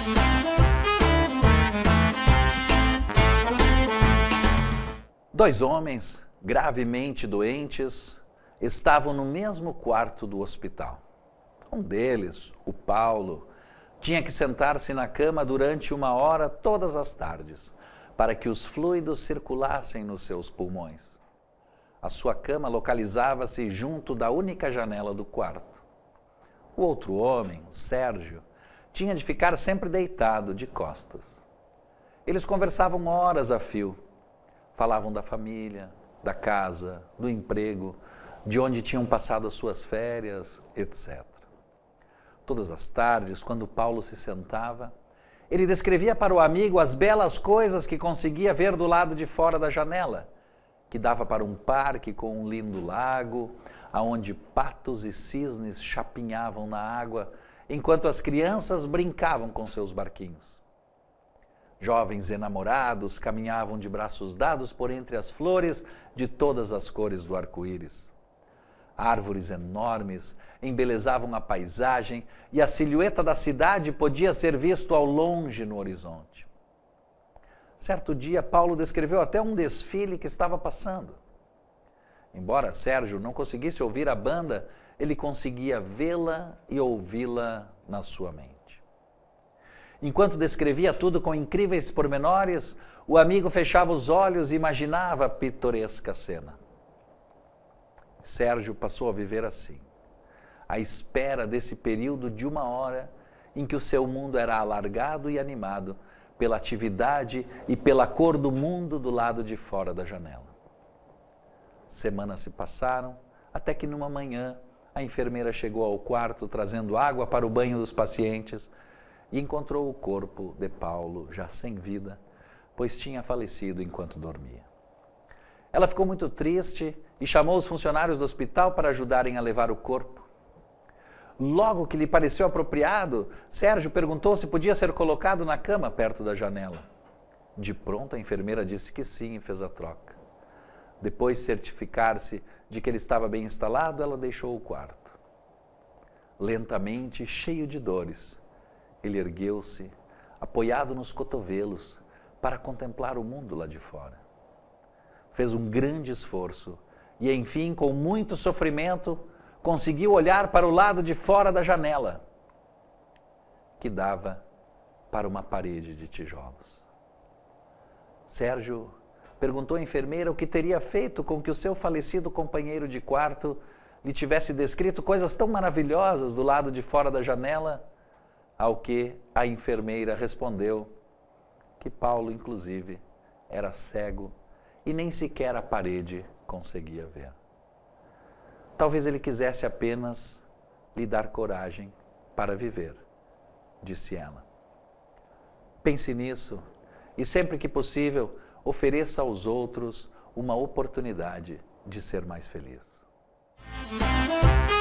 Dois homens gravemente doentes estavam no mesmo quarto do hospital. Um deles, o Paulo, tinha que sentar-se na cama durante 1 hora todas as tardes, para que os fluidos circulassem nos seus pulmões. A sua cama localizava-se junto da única janela do quarto. O outro homem, o Sérgio, tinha de ficar sempre deitado, de costas. Eles conversavam horas a fio. Falavam da família, da casa, do emprego, de onde tinham passado as suas férias, etc. Todas as tardes, quando Paulo se sentava, ele descrevia para o amigo as belas coisas que conseguia ver do lado de fora da janela, que dava para um parque com um lindo lago, aonde patos e cisnes chapinhavam na água, enquanto as crianças brincavam com seus barquinhos. Jovens enamorados caminhavam de braços dados por entre as flores de todas as cores do arco-íris. Árvores enormes embelezavam a paisagem e a silhueta da cidade podia ser visto ao longe no horizonte. Certo dia, Paulo descreveu até um desfile que estava passando. Embora Sérgio não conseguisse ouvir a banda, ele conseguia vê-la e ouvi-la na sua mente. Enquanto descrevia tudo com incríveis pormenores, o amigo fechava os olhos e imaginava a pitoresca cena. Sérgio passou a viver assim, à espera desse período de 1 hora em que o seu mundo era alargado e animado pela atividade e pela cor do mundo do lado de fora da janela. Semanas se passaram, até que numa manhã a enfermeira chegou ao quarto trazendo água para o banho dos pacientes e encontrou o corpo de Paulo já sem vida, pois tinha falecido enquanto dormia. Ela ficou muito triste e chamou os funcionários do hospital para ajudarem a levar o corpo. Logo que lhe pareceu apropriado, Sérgio perguntou se podia ser colocado na cama perto da janela. De pronto, a enfermeira disse que sim e fez a troca. Depois de certificar-se de que ele estava bem instalado, ela deixou o quarto. Lentamente, cheio de dores, ele ergueu-se, apoiado nos cotovelos, para contemplar o mundo lá de fora. Fez um grande esforço e, enfim, com muito sofrimento, conseguiu olhar para o lado de fora da janela, que dava para uma parede de tijolos. Sérgio perguntou à enfermeira o que teria feito com que o seu falecido companheiro de quarto lhe tivesse descrito coisas tão maravilhosas do lado de fora da janela, ao que a enfermeira respondeu que Paulo, inclusive, era cego e nem sequer a parede conseguia ver. Talvez ele quisesse apenas lhe dar coragem para viver, disse ela. Pense nisso e, sempre que possível, ofereça aos outros uma oportunidade de ser mais feliz.